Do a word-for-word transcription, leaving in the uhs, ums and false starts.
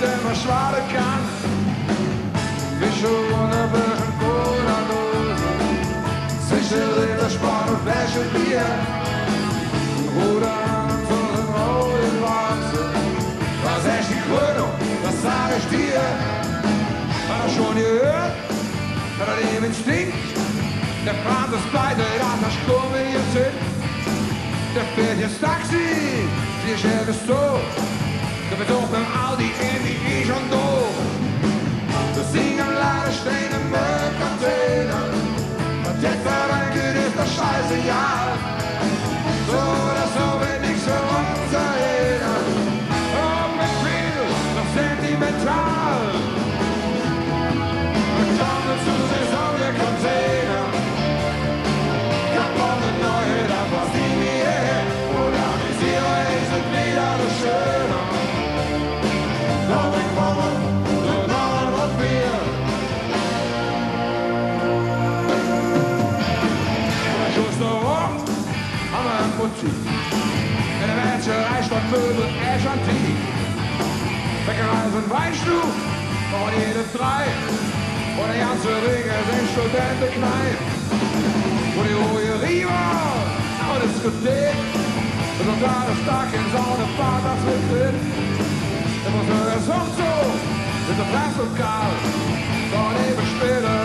immer schwade kann. Fische ohne Birchen, Cola-Dose, zwischen Rindersport und Flasche Bier. Ruder zu den roten Wachsen, was echt die Krönung, was sag ich dir? Hat er schon gehört? Hat er den Instinkt? Der Franz ist pleite, das komme jetzt hin. Der fährt jetzt Taxi, die Chef ist tot. Der wird auch beim Audi in die ich und doof. Wir singen leider stehen im Müllcontainer. Und jetzt verrenket ist das scheiße Jahr. So oder so will ich für uns erinnern. Oh, mit viel, noch sentimental. Wir kommen zu Saison der Container. Kaputt und neue, da passt die mir her. Oder die Zero sind wieder so schöner. Doch wir kommen zu Norden und Bier. Schuster hoch, haben wir einen Putzi. In der Wäscherei statt Möbel, Ash Antik. Bäckerei sind Weinstub, und jede drei. Und der ganze Ring ist ein Studentenkneip. Wo die Ruherie war, und das Diskothek. Und unter das Dach in Sonne fahrt das mit drin. Der muss nur das Hochzug, ist der Plastlokal. Dort eben später